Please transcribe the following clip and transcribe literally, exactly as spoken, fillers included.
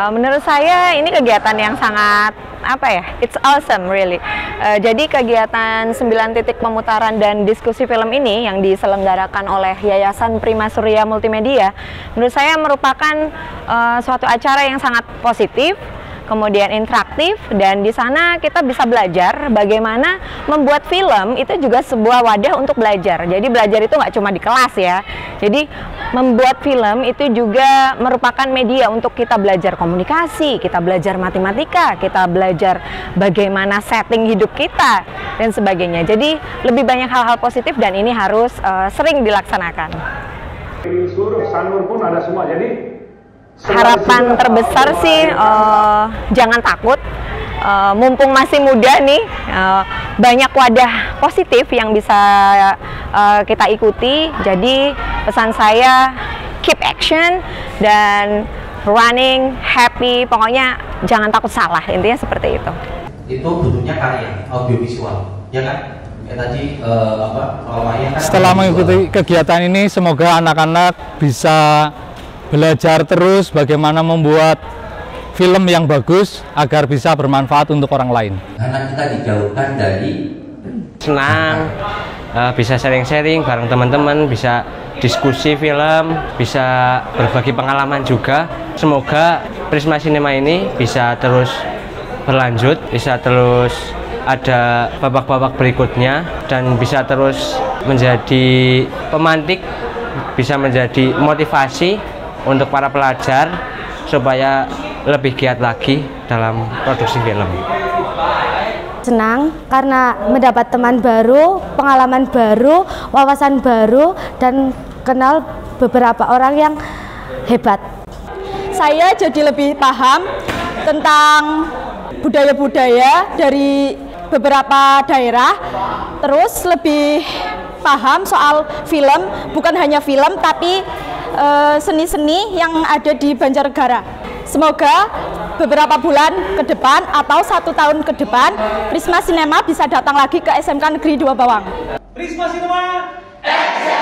Uh, menurut saya ini kegiatan yang sangat apa ya, it's awesome really. Uh, jadi kegiatan sembilan titik pemutaran dan diskusi film ini yang diselenggarakan oleh Yayasan Prima Surya Multimedia, menurut saya merupakan uh, suatu acara yang sangat positif, kemudian interaktif, dan di sana kita bisa belajar bagaimana membuat film itu juga sebuah wadah untuk belajar. Jadi belajar itu nggak cuma di kelas ya. Jadi membuat film itu juga merupakan media untuk kita belajar komunikasi, kita belajar matematika, kita belajar bagaimana setting hidup kita dan sebagainya. Jadi lebih banyak hal-hal positif dan ini harus uh, sering dilaksanakan. Di seluruh Sanur pun ada semua. Jadi harapan terbesar sih uh, jangan takut, uh, mumpung masih muda nih, uh, banyak wadah positif yang bisa uh, kita ikuti. Jadi pesan saya keep action dan running happy, pokoknya jangan takut salah, intinya seperti itu. Itu bentuknya karya audiovisual, ya kan? Kayak tadi uh, apa? Kan setelah mengikuti kegiatan ini, semoga anak-anak bisa belajar terus bagaimana membuat film yang bagus agar bisa bermanfaat untuk orang lain. Karena kita dijauhkan dari senang, uh, bisa sharing-sharing bareng teman-teman, bisa diskusi film, bisa berbagi pengalaman juga. Semoga Prisma Cinema ini bisa terus berlanjut, bisa terus ada babak-babak berikutnya, dan bisa terus menjadi pemantik, bisa menjadi motivasi untuk para pelajar supaya lebih giat lagi dalam produksi film. Senang karena mendapat teman baru, pengalaman baru, wawasan baru, dan kenal beberapa orang yang hebat. Saya jadi lebih paham tentang budaya-budaya dari beberapa daerah, terus lebih paham soal film, bukan hanya film tapi seni-seni yang ada di Banjarnegara. Semoga beberapa bulan ke depan atau satu tahun ke depan Prisma Cinema bisa datang lagi ke S M K Negeri Dua Bawang. Prisma Cinema